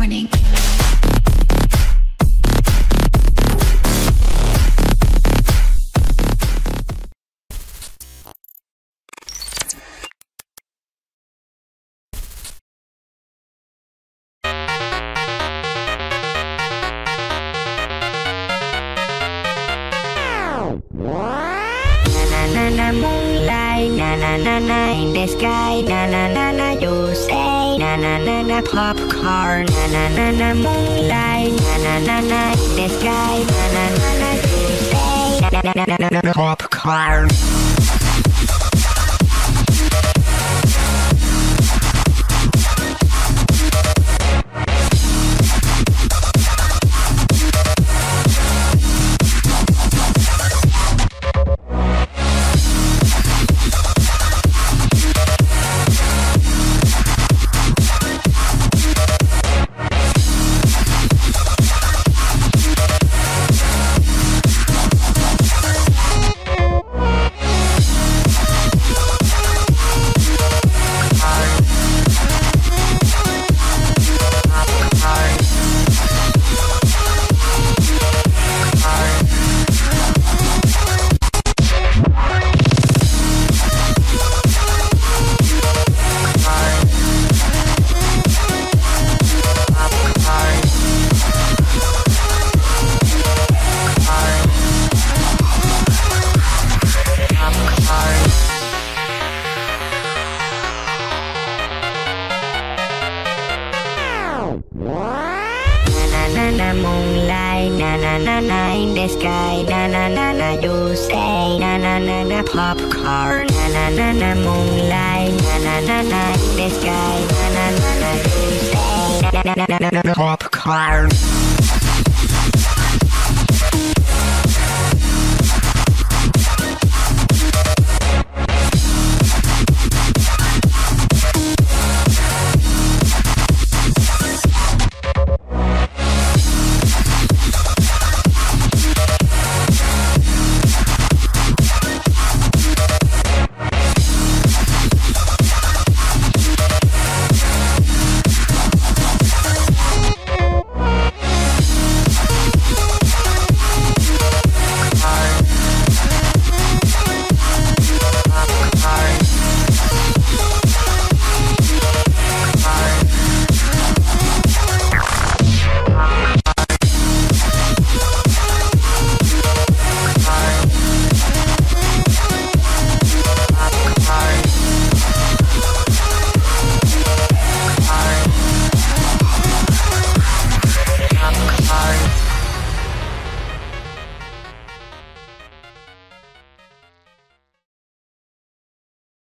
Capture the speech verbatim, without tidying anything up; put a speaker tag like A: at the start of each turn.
A: morning.
B: Na na na moonlight, na na na na in the sky, na na na na you say, na na na na popcorn, na na na na moonlight, na na na na in the sky, na na na na you say, na na na na na popcorn. Na na moonlight, na na na na in the sky, na na na na you say, na na na na popcorn, na na na na moonlight, na na na na in the sky, na na na na you say, na na na na na popcorn.